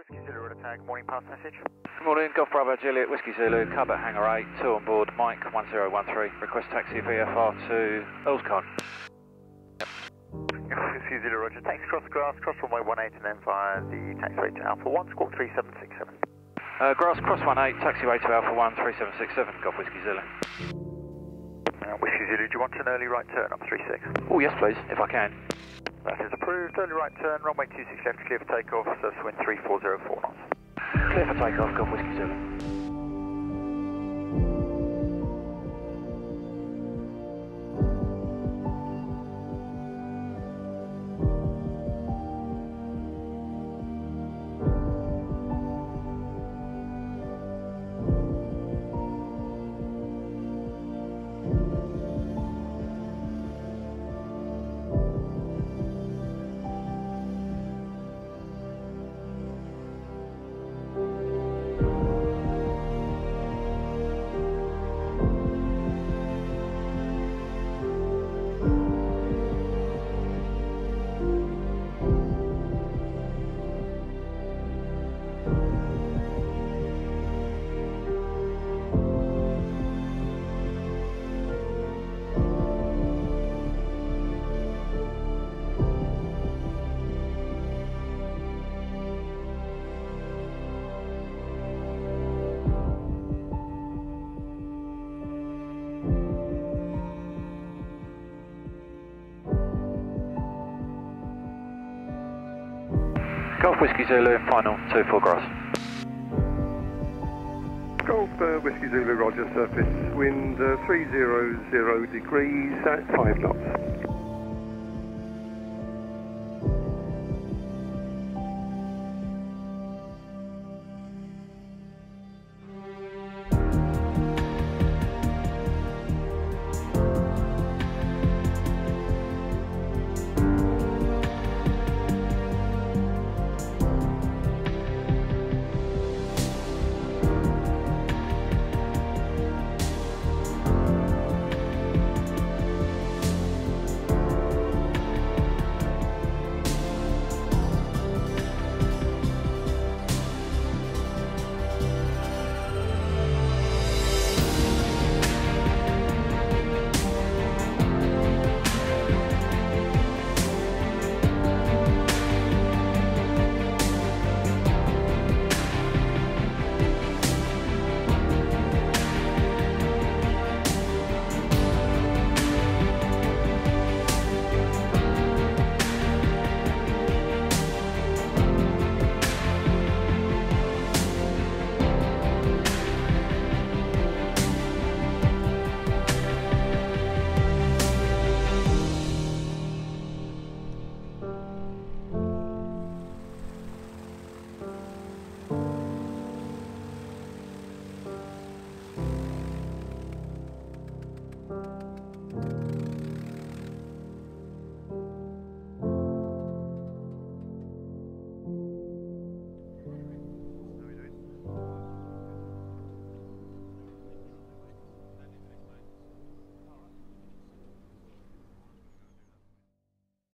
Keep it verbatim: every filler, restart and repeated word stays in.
Whiskey Zulu, Red Tag, morning pass message. Good morning, Golf Bravo Juliet, Whiskey Zulu, Cub at Hangar eight, two on board, Mike one zero one three, request taxi V F R to Earls Colne. Whiskey Zulu, Roger, taxi cross the grass, cross runway one eight and then via the taxiway to Alpha one, squawk three seven six seven. Uh, grass cross one eight, taxiway to Alpha one, three seven six seven, Golf Whiskey Zulu. Uh, Whiskey Zulu, do you want an early right turn up three six? Oh yes please, if I can. That is approved, early right turn, runway two six left, clear for takeoff, so wind three four zero four knots. Clear for takeoff, Golf Whiskey Zulu. Golf Whiskey Zulu, final, two four grass. Golf uh, Whiskey Zulu, Roger, surface wind uh, three hundred degrees at five knots.